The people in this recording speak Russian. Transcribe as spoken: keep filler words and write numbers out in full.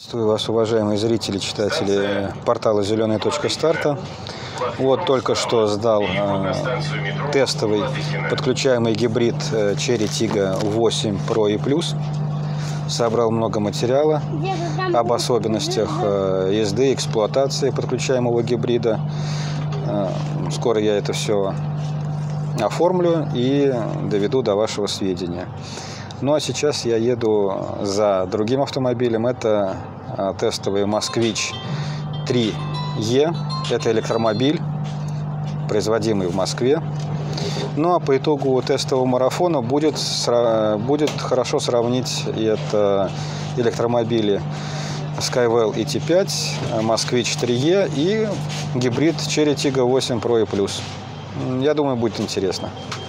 Приветствую вас, уважаемые зрители, читатели портала зеленая точка старта. Вот только что сдал э, тестовый подключаемый гибрид э, Cherry Tiggo восемь Pro и Plus. Собрал много материала об особенностях э, езды, эксплуатации подключаемого гибрида. Э, скоро я это все оформлю и доведу до вашего сведения. Ну а сейчас я еду за другим автомобилем. Это тестовый Москвич три Е. Это электромобиль, производимый в Москве. Ну а по итогу тестового марафона будет, будет хорошо сравнить это электромобили Skywell и Ти пять, Москвич три Е и гибрид Cherry Tiggo восемь Pro и Plus. Я думаю, будет интересно.